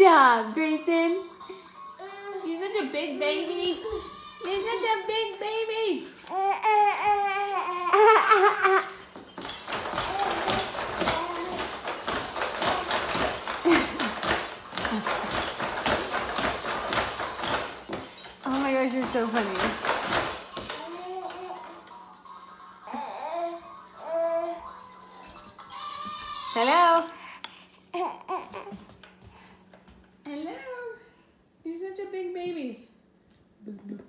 job, Grayson. You're such a big baby. You're such a big baby. Oh my gosh, you're so funny. Hello. Hello. You're such a big baby.